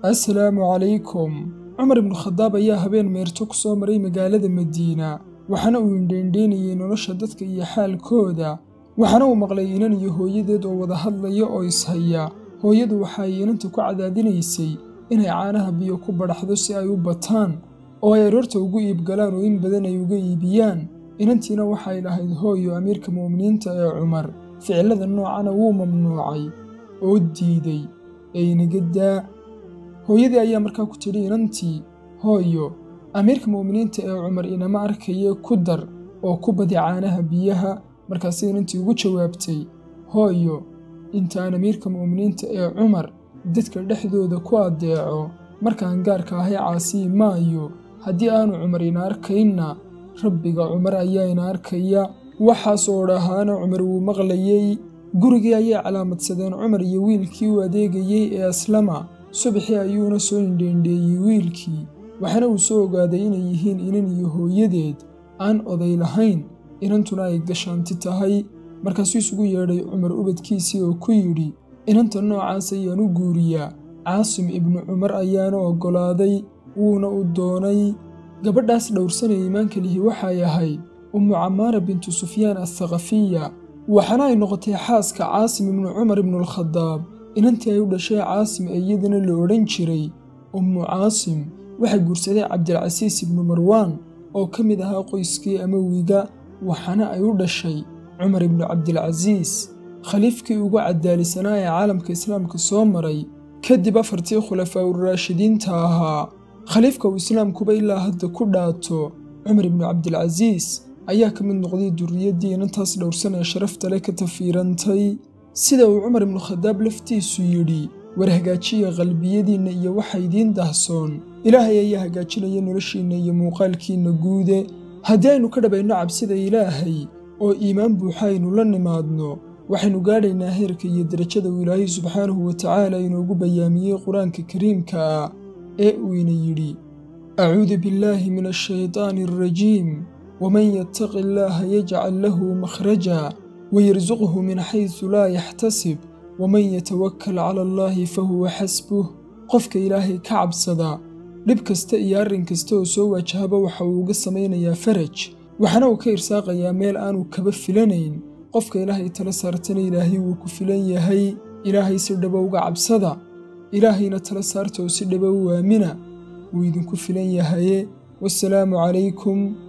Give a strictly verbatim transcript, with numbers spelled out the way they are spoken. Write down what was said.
assalaamu calaykum. cumar ibnu khadaab ayaa habeen meerto ku soo maray magaalada madiina, waxaana uu indheendheenayay nolosha dadka iyo xaalkooda. waxaana uu maqlay inan iyo hooyadeed oo wada hadlaya oo ishaya. hooyadu waxay inanta ku cadaadinaysay inay caanaha biyo ku badhaxdo si ay u bataan oo ay aroorta ugu iibgalaan oo in badan ay uga iibiyaan. inantiina waxay lahayd hooyo amiirka mu'miniinta ee cumar ficilada noocana wuu mamnuucay oo diiday ee inaga daa. hooyadii ayaa markaa ku tidhi inantii, hooyo, amiirka mu'miniinta ee cumar inama arkaye ku dar oo ku badi caanaha biyaha. markaasay inantii ugu jawaabtay, hooyo, intaan amiirka mu'miniinta ee cumar dadka dhexdooda ku adeeco markaan gaarka ahay caasii maayo. haddii aanu cumar ina arkaynna rabbiga cumar ayaa ina arkaya. waxaas oo dhahaana cumar wuu maqlayey. gurigii ayay calaamadsadeen cumar iyo wiilkii u adeegayey ee aslama. subaxii ayuuna soo indheendheeyey wiilkii, waxaana uu soo ogaaday inay yihiin inan iyo hooyadeed aan oday lahayn, inantuna ay gashaanti tahay. markaasuu isugu yeedhay cumar ubadkiisii oo ku yidhi, inanta noocaas ayaan u guuriyaa. caasim ibnu cumar ayaana oggolaaday, wuuna u doonay. gabadhaas dhowrsanaya iimaanka lihi waxay ahayd ummu camaara bintu sufyaan athaqafiya, waxaana ay noqotay xaaska caasim ibnu cumar ibnualkhadaab. inantii ay u dhashay caasim ee iyadana la odhan jiray ummu caasim waxay guursaday cabdilcasiis ibnu marwaan oo ka mid ahaa qoyskii amawiga, waxaana ay u dhashay cumar ibnu cabdilcasiis, khaliifkii ugu cadaalisanaa ee caalamka islaamka soo maray kadib afartii khulafaa uraashidiinta ahaa. khaliifka uu islaamkuba ilaa hadda ku dhaato cumar ibnu cabdilcasiis ayaa ka mid noqday durriyaddii inantaas dhowrsan ee sharafta leh ka tafiirantay. sida uu cumar ibnu khadaab laftiisu yidhi, war hagaajiya qalbiyadiinna iyo waxa idiin dahsoon, ilaahay ayaa hagaajinaya noloshiinna iyo muuqaalkiinna guude. haddii aynu ka dhabayno cabsida ilaahay oo iimaan buuxa aynu la nimaadno, waxaynu gaadhaynaa heerka iyo derajada uu ilaahay subxaanahu wa tacaala inoogu bayaamiyey qur-aanka kariimka ah ee uu ina yidhi, acuudu billaahi min ashaytaani alrajiim, waman yattaqi illaaha yajcal lahu makhraja wayarsuqhu min xaysu laa yaxtasib waman yatawakkal cala allaahi fahuwa xasbuh. qofka ilaahay ka cabsada dhib kasta iyo arrin kasta oo soo waajahaba waxa uu uga samaynayaa faraj, waxaana uu ka irsaaqayaa meel aanu kaba filanayn. qofka ilaahay tala saartana ilaahay wuu ku filan yahay. ilaahay si dhaba uga cabsada, ilaahayna tala saarta oo si dhaba u aamina, wuu idinku filan yahaye. wassalaamu calaykum.